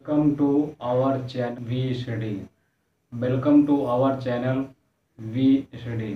Welcome to our channel we study. Welcome to our channel we study.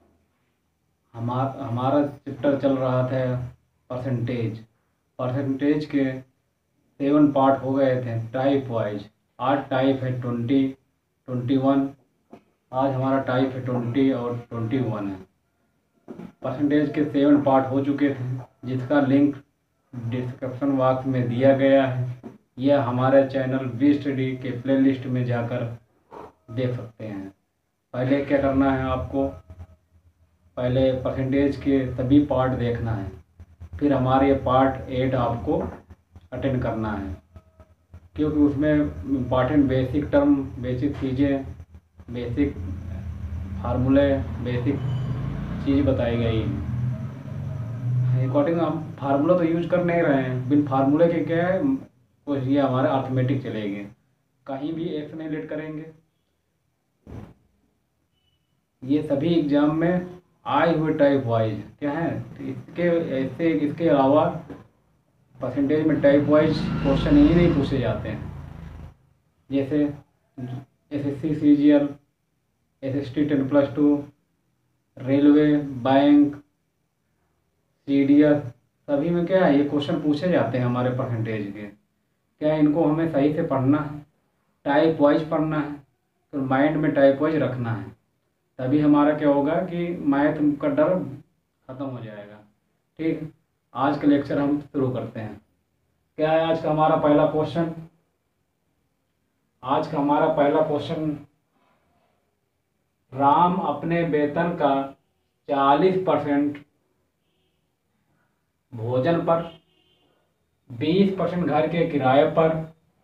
हमारा chapter चल रहा था percentage. Percentage के 7 पार्ट हो गए थे टाइप वाइज। आज टाइप है 20, 21। आज हमारा टाइप है 20 और 21 है। परसेंटेज के 7 पार्ट हो चुके थे, जिसका लिंक डिस्क्रिप्शन बॉक्स में दिया गया है। यह हमारे चैनल वी स्टडी के प्लेलिस्ट में जाकर देख सकते हैं। पहले क्या करना है आपको, पहले परसेंटेज के सभी पार्ट देखना है, फिर हमारे पार्ट 8 आपको अटेंड करना है, क्योंकि उसमें इम्पॉर्टेंट बेसिक टर्म, बेसिक चीज़ें, बेसिक फार्मूले, बेसिक चीज़ बताई गई हैं। अकॉर्डिंग हम फार्मूला तो यूज कर नहीं रहे हैं, बिन फार्मूले के क्या है कुछ ये हमारे अर्थमेटिक चलेंगे, कहीं भी एक्स नहीं लेट करेंगे। ये सभी एग्जाम में आए हुए टाइप वाइज क्या है, इसके अलावा परसेंटेज में टाइप वाइज क्वेश्चन ही नहीं पूछे जाते हैं। जैसे SSC CGL, SST 10+2, railway, bank, CDS, सभी में क्या है ये क्वेश्चन पूछे जाते हैं हमारे परसेंटेज के। क्या इनको हमें सही से पढ़ना है, टाइप वाइज पढ़ना है, तो माइंड में टाइप वाइज रखना है, तभी हमारा क्या होगा कि मैथ का डर ख़त्म हो जाएगा। ठीक, आज का लेक्चर हम शुरू करते हैं। क्या है आज का हमारा पहला क्वेश्चन? आज का हमारा पहला क्वेश्चन, राम अपने वेतन का 40% भोजन पर, 20% घर के किराए पर,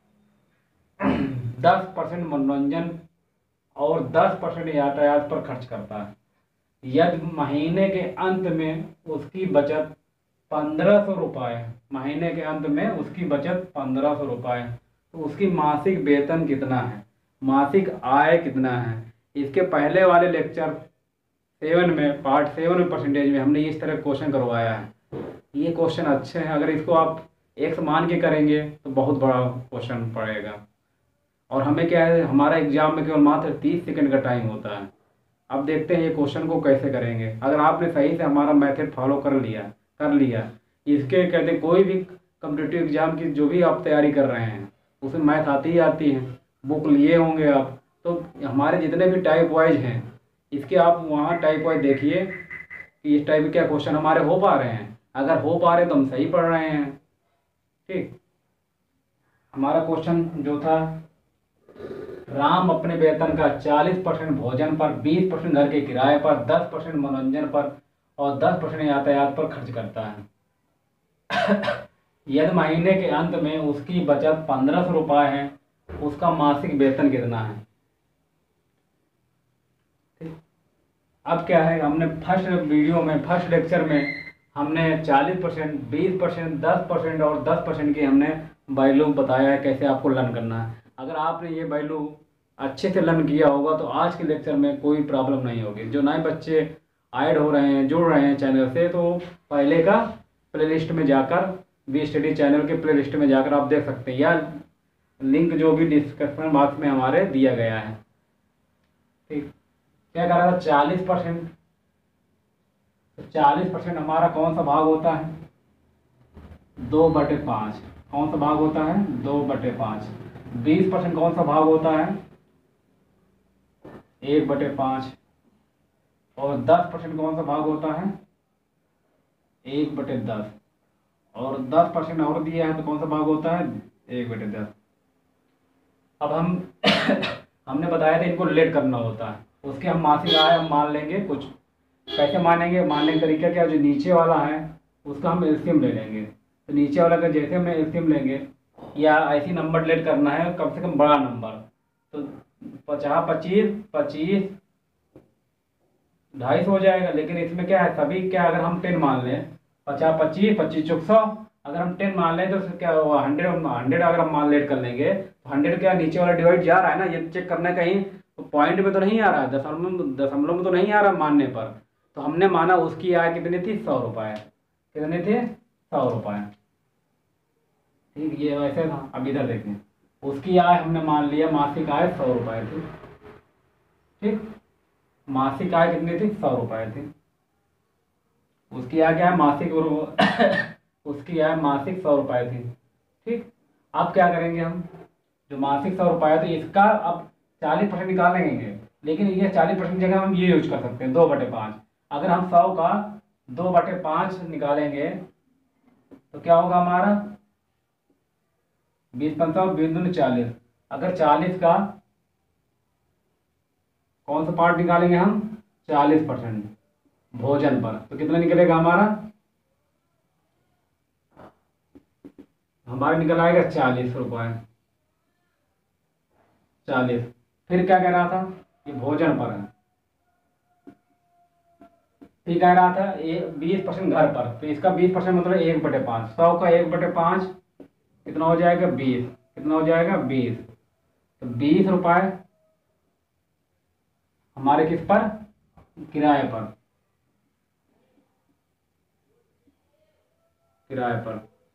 10% मनोरंजन और 10% यातायात पर खर्च करता है। यदि महीने के अंत में उसकी बचत 1500 रुपये, महीने के अंत में उसकी बचत 1500 रुपये, तो उसकी मासिक वेतन कितना है, मासिक आय कितना है? इसके पहले वाले लेक्चर 7 में, पार्ट 7 में परसेंटेज में हमने इस तरह क्वेश्चन करवाया है। ये क्वेश्चन अच्छे हैं, अगर इसको आप एक्स मान के करेंगे तो बहुत बड़ा क्वेश्चन पड़ेगा। और हमें क्या है, हमारा एग्जाम में केवल मात्र 30 सेकंड का टाइम होता है। अब देखते हैं ये क्वेश्चन को कैसे करेंगे। अगर आपने सही से हमारा मेथड फॉलो कर लिया इसके कहते कोई भी कॉम्पिटिटिव एग्जाम की जो भी आप तैयारी कर रहे हैं उसमें मैथ आती ही आती है, बुक लिए होंगे आप, तो हमारे जितने भी टाइप वाइज हैं इसके आप वहाँ टाइप वाइज देखिए कि इस टाइप के क्या क्वेश्चन हमारे हो पा रहे हैं। अगर हो पा रहे तो हम सही पढ़ रहे हैं। ठीक, हमारा क्वेश्चन जो था, राम अपने वेतन का 40% भोजन पर, 20% घर के किराए पर, 10% मनोरंजन पर और 10% यातायात पर खर्च करता है। यदि महीने के अंत में उसकी बचत 1500 रुपये है, उसका मासिक वेतन कितना है? अब क्या है, हमने फर्स्ट लेक्चर में हमने 40%, 20%, 10% और 10% की हमने वैल्यू बताया है कैसे आपको लर्न करना है। अगर आपने ये वैल्यू अच्छे से लर्न किया होगा तो आज के लेक्चर में कोई प्रॉब्लम नहीं होगी। जो नए बच्चे ऐड हो रहे हैं, जुड़ रहे हैं चैनल से, तो पहले का प्लेलिस्ट में जाकर, वी स्टडी चैनल के प्लेलिस्ट में जाकर आप देख सकते हैं, या लिंक जो भी डिस्क्रिप्शन बॉक्स में हमारे दिया गया है। ठीक, क्या कर रहा था 40%, तो 40% हमारा कौन सा भाग होता है? 2/5। कौन सा भाग होता है? 2/5। 20% कौन सा भाग होता है? 1/5। और 10% कौन सा भाग होता है? 1/10। और 10% और दिया है तो कौन सा भाग होता है? 1/10। अब हम हमने बताया था इनको लेट करना होता है, उसके हम मासिक आय हम मान लेंगे कुछ। कैसे मानेंगे? मानने का तरीका क्या, जो नीचे वाला है उसका हम एलसीएम ले लेंगे। तो नीचे वाला का जैसे हम एलसीएम लेंगे, या ऐसी नंबर लेट करना है कम से कम बड़ा नंबर, तो 50, 25, 25, 250 हो जाएगा। लेकिन इसमें क्या है, सभी क्या, अगर हम 10 मान लें, 50, 25, 25 चौक 100, अगर हम 10 मान लें तो क्या हुआ, 100 अगर हम मान लेट कर लेंगे तो 100 क्या नीचे वाला डिवाइड जा रहा है ना, ये चेक करना कहीं तो पॉइंट में तो नहीं आ रहा है, दशमलव में तो नहीं आ रहा मानने पर। तो हमने माना उसकी आय कितनी थी? 100 रुपये। कितने थे? 100 रुपये। ठीक, ये वैसे था। अब इधर देखें, उसकी आय हमने मान लिया मासिक आय 100 रुपये थी। ठीक, मासिक आय कितनी थी? 100 रुपये थी। उसकी आय क्या है? मासिक उसकी आय मासिक 100 रुपये थी। ठीक, अब क्या करेंगे हम? जो मासिक 100 रुपये तो इसका अब 40% निकालेंगे, लेकिन ये 40% जगह हम ये यूज कर सकते हैं 2/5। अगर हम 100 का 2/5 निकालेंगे तो क्या होगा हमारा? 20 पंचा 20 दूनी 40। अगर 40 का कौन सा पार्ट निकालेंगे हम? 40% भोजन पर, तो कितना निकलेगा हमारा? हमारा निकल आएगा 40 रुपये। 40। फिर क्या कह रहा था? ये भोजन पर है। फिर कह रहा था ये 20% घर पर, तो इसका 20% मतलब 1/5। 100 का 1/5 कितना हो जाएगा? 20। कितना हो जाएगा? 20। तो 20 रुपये हमारे किस पर? किराए पर। किराए पर।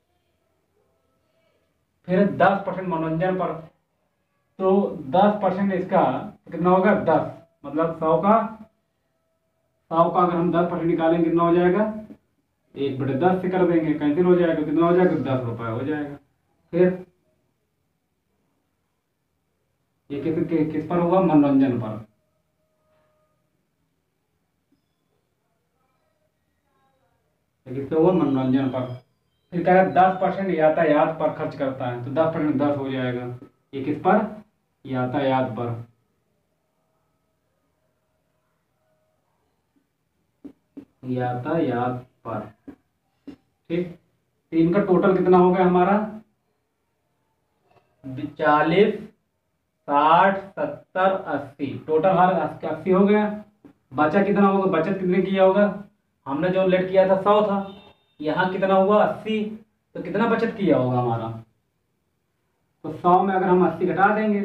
फिर 10% मनोरंजन पर, तो 10% इसका कितना होगा? 10। मतलब 100 का अगर हम 10% निकालेंगे कितना हो जाएगा? 1/10 से कर देंगे, कैंसिल हो जाएगा। कितना हो जाएगा? 10 रुपये हो जाएगा। फिर ये किस पर होगा? मनोरंजन पर। ये किस पे होगा? मनोरंजन पर। फिर कह रहा है 10% यातायात पर खर्च करता है, तो 10% 10 हो जाएगा। ये किस पर? यातायात पर। यातायात पर। ठीक, तो इनका टोटल कितना हो गया हमारा? 40, 60, 70, 80। टोटल हमारा 80 हो गया। बचा कितना होगा? बचत कितने किया होगा? हमने जो लेट किया था 100 था, यहाँ कितना हुआ? 80। तो कितना बचत किया होगा हमारा? तो 100 में अगर हम 80 घटा देंगे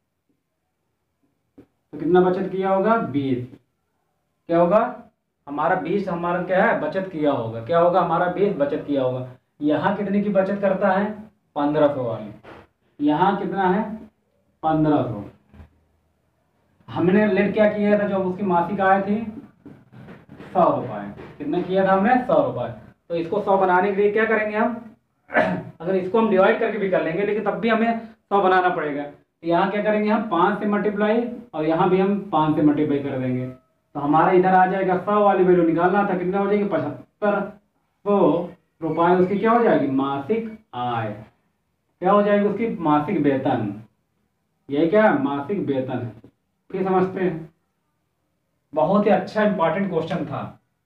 तो कितना बचत किया होगा? 20। क्या होगा हमारा? 20 हमारा क्या है? बचत किया होगा। क्या होगा हमारा? 20 बचत किया होगा। यहाँ कितने की बचत करता है? 1500 वाली। यहाँ कितना है? 1500। हमने लेट क्या किया था? जो उसकी मासिक आय थी 100 रुपये। कितना किया था हमने? 100 रुपये। तो इसको 100 बनाने के लिए क्या करेंगे हम? अगर इसको हम डिवाइड करके भी कर लेंगे, लेकिन तब भी हमें 100 बनाना पड़ेगा। तो यहाँ क्या करेंगे हम? 5 से मल्टीप्लाई, और यहाँ भी हम 5 से मल्टीप्लाई कर देंगे। तो हमारा इधर आ जाएगा 100 वाली वैल्यू निकालना था, कितना हो जाएगी? 7500 रुपये उसकी क्या हो जाएगी? मासिक आय। क्या हो जाएगी उसकी? मासिक वेतन। यही क्या है? मासिक वेतन। फिर समझते हैं। बहुत ही अच्छा इंपॉर्टेंट क्वेश्चन था।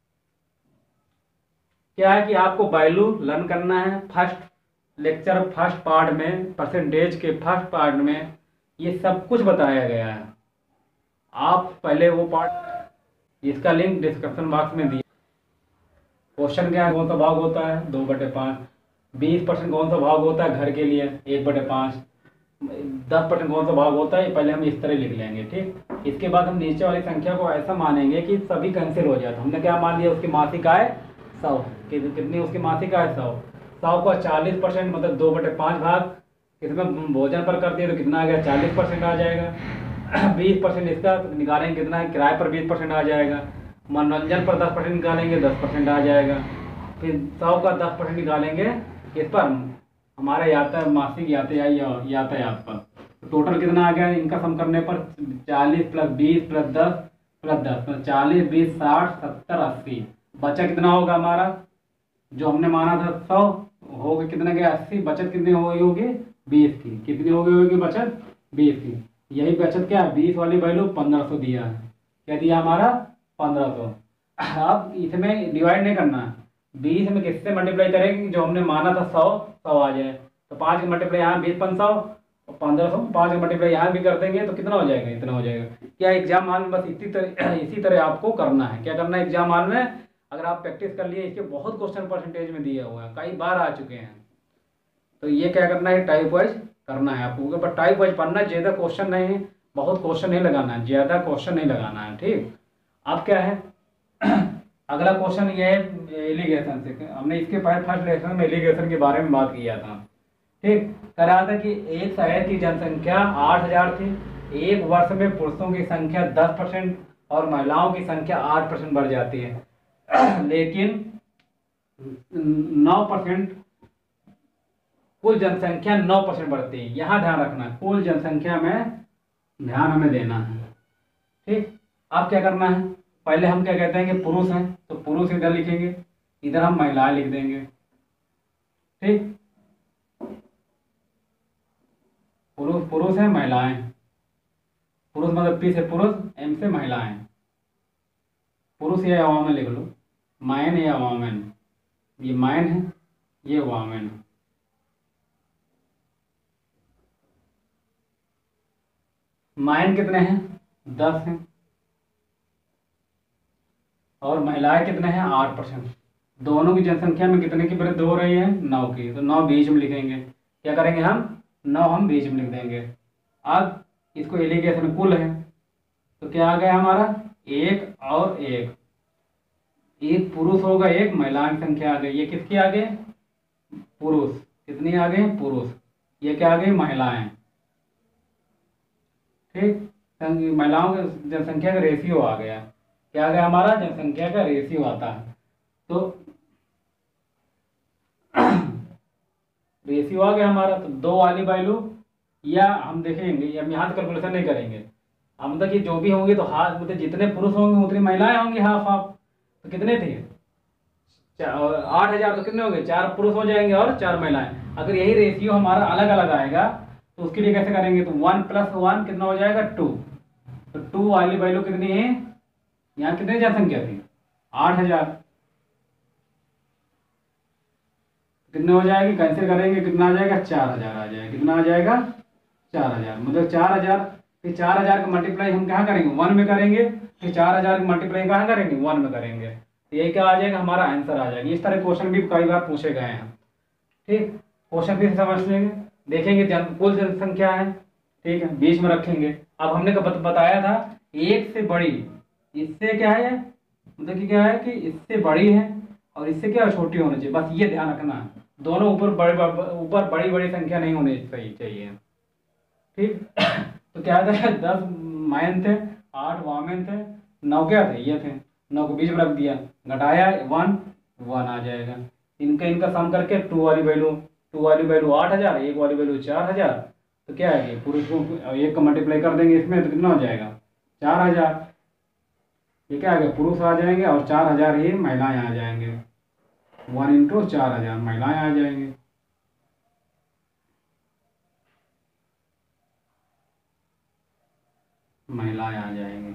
क्या है कि आपको वैल्यू लर्न करना है। फर्स्ट लेक्चर फर्स्ट पार्ट में, परसेंटेज के फर्स्ट पार्ट में ये सब कुछ बताया गया है। आप पहले वो पार्ट, इसका लिंक डिस्क्रिप्शन बॉक्स में दिया। क्वेश्चन क्या है? कौन सा भाग होता है? 2/5। 20% कौन सा भाग होता है घर के लिए? 1/5। 10% कौन सा भाग होता है? पहले हम इस तरह लिख लेंगे। ठीक, इसके बाद हम नीचे वाली संख्या को ऐसा मानेंगे कि सभी कैंसिल हो जाए। तो हमने क्या मान लिया? उसकी मासिक आय 100। कितनी उसकी मासिक आय? 100। 100 का 40% मतलब 2/5 भाग इसमें भोजन पर कर दिए तो कितना आ गया? 40% आ जाएगा। 20% इसका तो निकालेंगे कितना है? किराए पर 20% आ जाएगा। मनोरंजन पर 10% निकालेंगे, 10% आ जाएगा। फिर 100 का 10% निकालेंगे इस पर हमारा मासिक यातायात पर। तो टोटल कितना आ गया इनका सम करने पर? 40 + 20 + 10 + 10, तो 40, 20, 60, 70, 80। बचा कितना होगा हमारा? जो हमने माना था 100 होगा कितना गया? 80। बचत कितनी हो गई होगी? 20 की। कितनी हो गई होगी बचत? 20 की। यही बचत क्या? 20 वाली वैल्यू 1500 दिया है। क्या दिया हमारा? 1500। अब इसमें डिवाइड नहीं करना है। 20 में किससे मल्टीप्लाई करेंगे? जो हमने माना था 100 आ जाए, तो 5 की मल्टीप्लाई यहाँ 20 500 और 1500, 5 की मल्टीप्लाई यहाँ भी कर देंगे तो कितना हो जाएगा? इतना हो जाएगा। क्या एग्जाम हॉल में बस इसी तरह आपको करना है। क्या करना है एग्जाम हॉल में? अगर आप प्रैक्टिस कर लिए, इसके बहुत क्वेश्चन परसेंटेज में दिए हुए हैं, कई बार आ चुके हैं। तो ये क्या करना है? टाइप वाइज करना है आपको, पर टाइप वाइज पढ़ना है। ज़्यादा क्वेश्चन नहीं, बहुत क्वेश्चन नहीं लगाना है, ज़्यादा क्वेश्चन नहीं लगाना है। ठीक, अब क्या है? अगला क्वेश्चन ये है एलिगेशन से। हमने इसके पहले फर्स्ट लेक्चर में एलिगेशन के बारे में बात किया था। ठीक। कह रहा था कि एक शहर की जनसंख्या 8,000 थी, एक वर्ष में पुरुषों की संख्या 10% और महिलाओं की संख्या 8% बढ़ जाती है लेकिन 9%, कुल जनसंख्या 9% बढ़ती है। यहाँ ध्यान रखना, कुल जनसंख्या में ध्यान हमें देना है। ठीक। अब क्या करना है, पहले हम क्या कहते हैं कि पुरुष हैं, तो पुरुष इधर लिखेंगे, इधर हम महिलाएं लिख देंगे। ठीक। पुरुष पुरुष है, महिलाएं, पुरुष मतलब पी से पुरुष, एम से महिलाएं। पुरुष या वामन लिख लो, मैन या वामन, ये मैन है, ये वामन। मैन कितने हैं, 10 हैं, और महिलाएं कितने हैं, 8%। दोनों की जनसंख्या में कितने की वृद्धि हो रही है, 9 की, तो 9 बीच में लिखेंगे। क्या करेंगे हम, 9 हम बीच में लिख देंगे। अब इसको एलिगेशन कुल है, तो क्या आ गया हमारा, एक और एक पुरुष होगा, एक महिला की संख्या आ गई। ये किसकी आ गई, पुरुष, कितनी आ गई, पुरुष। ये क्या आ गई, महिलाएं। ठीक। महिलाओं की जनसंख्या का रेशियो आ गया, क्या आ गया हमारा, जनसंख्या का रेशियो आता है। तो रेशियो आ गया हमारा, तो 2 वाली वैल्यू, या हम देखेंगे, हम यहाँ से कैलकुलेशन नहीं करेंगे, हम मतलब कि जो भी होंगे तो हाफ, मतलब जितने पुरुष होंगे उतनी महिलाएं होंगी, हाफ हाफ। तो कितने थे, 8,000, तो कितने होंगे, 4 पुरुष हो जाएंगे और 4 महिलाएं। अगर यही रेशियो हमारा अलग अलग आएगा तो उसके लिए कैसे करेंगे, तो 1 + 1 कितना हो जाएगा, 2। तो 2 वाली वैल्यू कितनी है, यहाँ कितनी जनसंख्या थी, 8,000, कितने हो जाएगी, कैंसिल करेंगे, कितना आ जाएगा, 4,000 आ जाएगा। कितना आ जाएगा, 4,000, मतलब 4,000। फिर 4,000 का मल्टीप्लाई हम कहाँ करेंगे, 1 में करेंगे। फिर 4,000 का मल्टीप्लाई कहाँ करेंगे, 1 में करेंगे। तो ये क्या आ जाएगा, हमारा आंसर आ जाएगा। इस तरह क्वेश्चन भी कई बार पूछे गए हैं। ठीक। क्वेश्चन फिर समझ लेंगे, देखेंगे कुल जनसंख्या है, ठीक है, बीच में रखेंगे। अब हमने बताया था एक से बड़ी, इससे क्या है, मतलब कि क्या है कि इससे बड़ी है और इससे क्या छोटी होनी चाहिए, बस ये ध्यान रखना है। दोनों ऊपर बड़ी बड़ी संख्या नहीं होनी चाहिए। ठीक। तो क्या था, 10 मैन थे, 8 वामेन थे, 9 क्या थे, ये थे। 9 को बीच में रख दिया, घटाया 1 आ जाएगा। इनका सम करके 2 वाली वैल्यू 8,000, एक वाली वैल्यू 4,000। तो क्या है कि पुरुष को एक का मल्टीप्लाई कर देंगे इसमें, तो कितना हो जाएगा, 4,000। ये क्या आ गया, पुरुष आ जाएंगे और 4,000 ही महिलाएं आ जाएंगे। 1 × 4,000 महिलाएं आ जाएंगे। महिलाएं आ जाएंगे।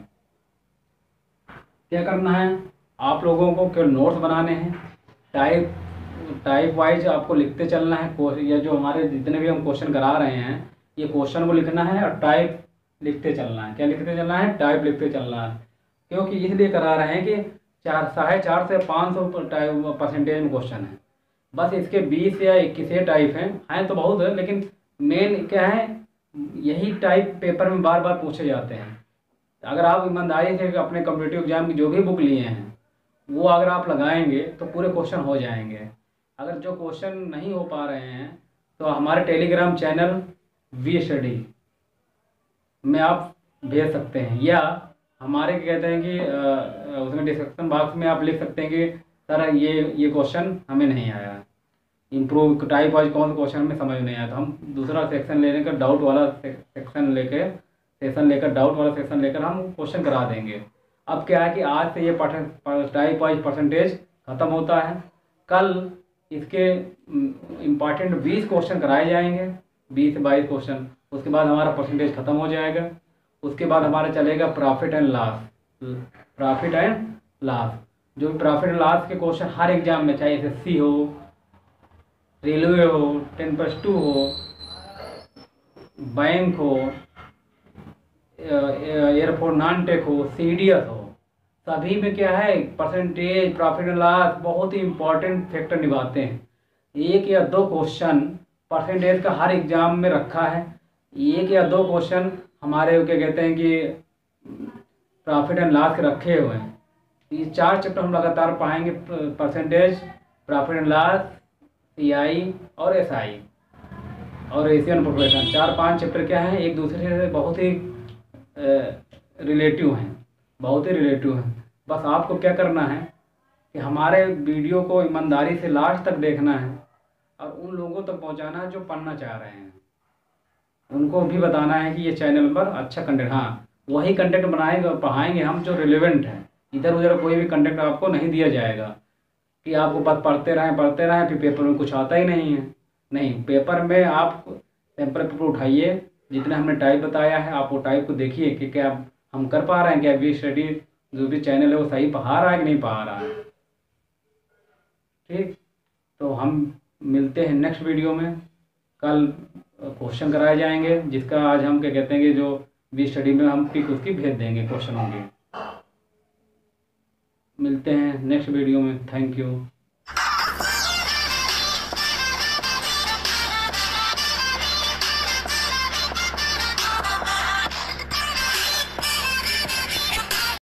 क्या करना है, आप लोगों को क्या नोट्स बनाने हैं, टाइप वाइज आपको लिखते चलना है। या जो हमारे जितने भी हम क्वेश्चन करा रहे हैं, ये क्वेश्चन को लिखना है और टाइप लिखते चलना है। क्या लिखते चलना है, टाइप लिखते चलना है। क्योंकि इसलिए करा रहे हैं कि 450 से 500 परसेंटेज में क्वेश्चन है। बस इसके 20 या 21 टाइप हैं तो बहुत है, लेकिन मेन क्या है, यही टाइप पेपर में बार बार पूछे जाते हैं। अगर आप ईमानदारी से अपने कॉम्पिटिटिव एग्जाम की जो भी बुक लिए हैं वो अगर आप लगाएंगे तो पूरे क्वेश्चन हो जाएंगे। अगर जो क्वेश्चन नहीं हो पा रहे हैं तो हमारे टेलीग्राम चैनल वी स्टडी में आप भेज सकते हैं, या हमारे क्या कहते हैं कि उसमें डिस्क्रिप्शन बॉक्स में आप लिख सकते हैं कि सर ये क्वेश्चन हमें नहीं आया, इम्प्रूव टाइप वाइज कौन सा क्वेश्चन में समझ नहीं आया, तो हम दूसरा सेक्शन लेने का डाउट वाला सेक्शन लेकर डाउट वाला सेक्शन लेकर हम क्वेश्चन करा देंगे। अब क्या है कि आज से ये टाइप वाइज परसेंटेज ख़त्म होता है। कल इसके इम्पॉर्टेंट 20 क्वेश्चन कराए जाएंगे, 20 से 22 क्वेश्चन। उसके बाद हमारा परसेंटेज ख़त्म हो जाएगा। उसके बाद हमारा चलेगा प्रॉफिट एंड लॉस। जो प्रॉफिट एंड लॉस के क्वेश्चन हर एग्जाम में, चाहे SSC हो, रेलवे हो, 10+2 हो, बैंक हो, एयरफोर्स नॉन टेक हो, CDS हो, सभी में क्या है, परसेंटेज, प्रॉफिट एंड लॉस बहुत ही इंपॉर्टेंट फैक्टर निभाते हैं। 1 या 2 क्वेश्चन परसेंटेज का हर एग्जाम में रखा है। 1 या 2 क्वेश्चन हमारे क्या कहते हैं कि प्रॉफिट एंड लॉस के रखे हुए हैं। ये 4 चैप्टर हम लगातार पाएंगे, percentage, profit and loss, CI और SI। और एशियन पॉपुलेशन, 4-5 चैप्टर क्या है, एक दूसरे से बहुत ही रिलेटिव हैं, बहुत ही रिलेटिव हैं। बस आपको क्या करना है कि हमारे वीडियो को ईमानदारी से लास्ट तक देखना है और उन लोगों तक पहुंचाना है जो पढ़ना चाह रहे हैं। उनको भी बताना है कि ये चैनल पर अच्छा कंटेंट, हाँ वही कंटेंट बनाएंगे और पढ़ाएंगे हम जो रिलेवेंट है। इधर उधर कोई भी कंटेंट आपको नहीं दिया जाएगा कि आपको बस पढ़ते रहें फिर पेपर में कुछ आता ही नहीं है। नहीं, पेपर में आप सैंपल पेपर उठाइए, जितना हमने टाइप बताया है आप वो टाइप को देखिए कि क्या हम कर पा रहे हैं, क्या वी स्टडी जो भी चैनल है वो सही पढ़ा रहा है कि नहीं पढ़ा रहा है। ठीक, तो हम मिलते हैं नेक्स्ट वीडियो में। कल क्वेश्चन कराए जाएंगे, जिसका आज हम क्या कहते हैं कि जो वी स्टडी में हम पिक उसकी भेज देंगे क्वेश्चन होंगे। मिलते हैं नेक्स्ट वीडियो में। Thank you.